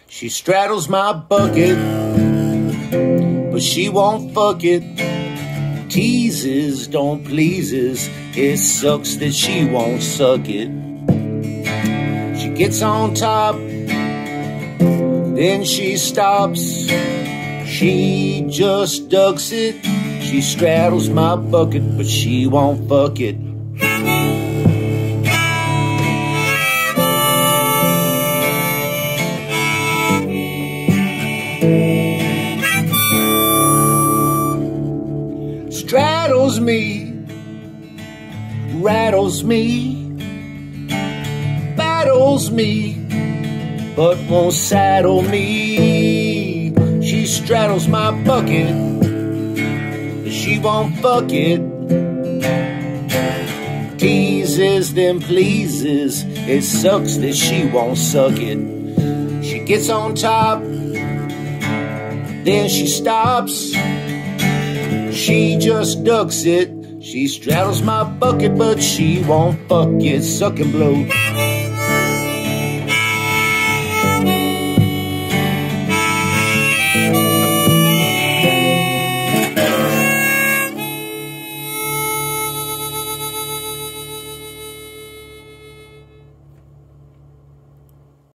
She straddles my bucket, but she won't fuck it. Teases, don't pleases, it sucks that she won't suck it. She gets on top, then she stops. She just ducks it. She straddles my bucket, but she won't fuck it. Straddles me, rattles me, battles me, but won't saddle me. She straddles my bucket, but she won't fuck it. Teases, then pleases, it sucks that she won't suck it. She gets on top, then she stops. She just ducks it. She straddles my bucket, but she won't fuck it. Suck and blow.